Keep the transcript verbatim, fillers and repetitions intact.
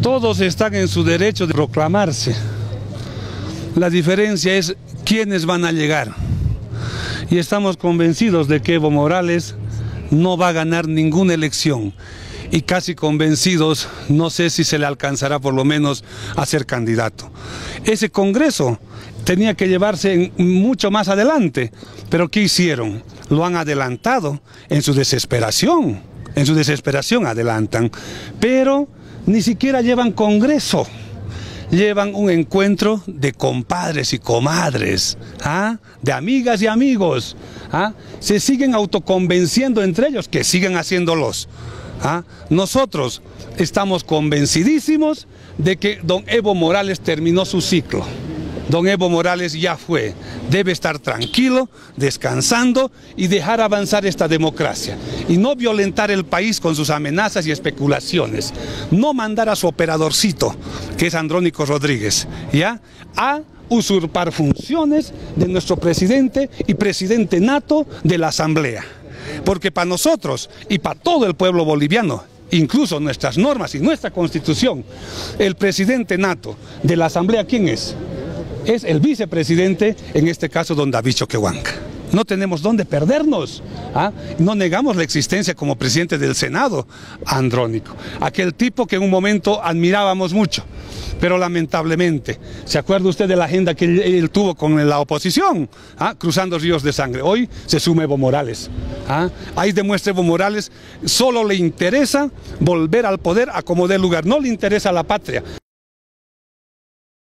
Todos están en su derecho de proclamarse. La diferencia es quiénes van a llegar. Y estamos convencidos de que Evo Morales no va a ganar ninguna elección. Y casi convencidos, no sé si se le alcanzará por lo menos a ser candidato. Ese Congreso tenía que llevarse mucho más adelante, pero ¿qué hicieron? Lo han adelantado en su desesperación, en su desesperación adelantan, pero ni siquiera llevan Congreso. Llevan un encuentro de compadres y comadres, ¿ah? De amigas y amigos, ¿ah? Se siguen autoconvenciendo entre ellos, que sigan haciéndolos, ¿ah? Nosotros estamos convencidísimos de que don Evo Morales terminó su ciclo. Don Evo Morales ya fue, debe estar tranquilo, descansando y dejar avanzar esta democracia. Y no violentar el país con sus amenazas y especulaciones. No mandar a su operadorcito, que es Andrónico Rodríguez, ¿ya?, a usurpar funciones de nuestro presidente y presidente nato de la Asamblea. Porque para nosotros y para todo el pueblo boliviano, incluso nuestras normas y nuestra constitución, el presidente nato de la Asamblea, ¿quién es? Es el vicepresidente, en este caso don David Choquehuanca. No tenemos dónde perdernos, ¿ah? No negamos la existencia como presidente del Senado, Andrónico, aquel tipo que en un momento admirábamos mucho, pero lamentablemente, ¿se acuerda usted de la agenda que él, él tuvo con la oposición? ¿Ah? Cruzando ríos de sangre. Hoy se suma Evo Morales, ¿ah? Ahí demuestra Evo Morales, solo le interesa volver al poder a como dé lugar, no le interesa la patria.